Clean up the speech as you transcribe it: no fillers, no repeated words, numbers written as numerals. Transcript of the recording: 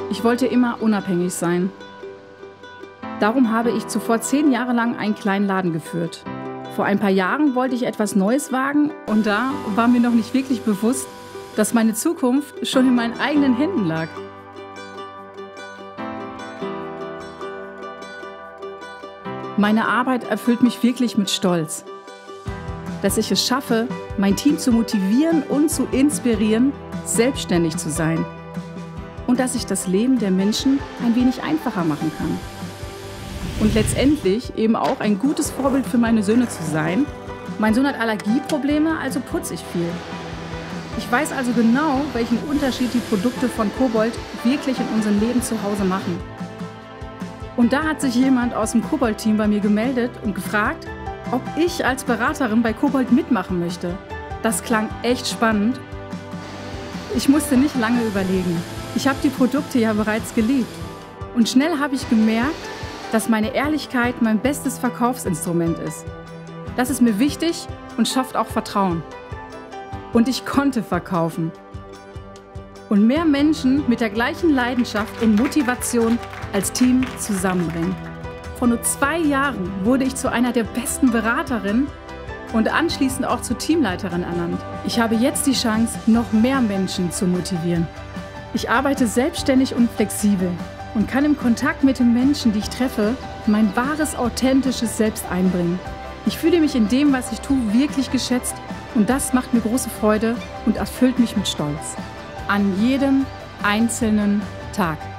Ich wollte immer unabhängig sein. Darum habe ich zuvor 10 Jahre lang einen kleinen Laden geführt. Vor ein paar Jahren wollte ich etwas Neues wagen und da war mir noch nicht wirklich bewusst, dass meine Zukunft schon in meinen eigenen Händen lag. Meine Arbeit erfüllt mich wirklich mit Stolz. Dass ich es schaffe, mein Team zu motivieren und zu inspirieren, selbstständig zu sein. Und dass ich das Leben der Menschen ein wenig einfacher machen kann. Und letztendlich eben auch ein gutes Vorbild für meine Söhne zu sein. Mein Sohn hat Allergieprobleme, also putze ich viel. Ich weiß also genau, welchen Unterschied die Produkte von Kobold wirklich in unserem Leben zu Hause machen. Und da hat sich jemand aus dem Kobold-Team bei mir gemeldet und gefragt, ob ich als Beraterin bei Kobold mitmachen möchte. Das klang echt spannend. Ich musste nicht lange überlegen. Ich habe die Produkte ja bereits geliebt. Und schnell habe ich gemerkt, dass meine Ehrlichkeit mein bestes Verkaufsinstrument ist. Das ist mir wichtig und schafft auch Vertrauen. Und ich konnte verkaufen. Und mehr Menschen mit der gleichen Leidenschaft und Motivation als Team zusammenbringen. Vor nur 2 Jahren wurde ich zu einer der besten Beraterinnen und anschließend auch zur Teamleiterin ernannt. Ich habe jetzt die Chance, noch mehr Menschen zu motivieren. Ich arbeite selbstständig und flexibel und kann im Kontakt mit den Menschen, die ich treffe, mein wahres, authentisches Selbst einbringen. Ich fühle mich in dem, was ich tue, wirklich geschätzt und das macht mir große Freude und erfüllt mich mit Stolz. An jedem einzelnen Tag.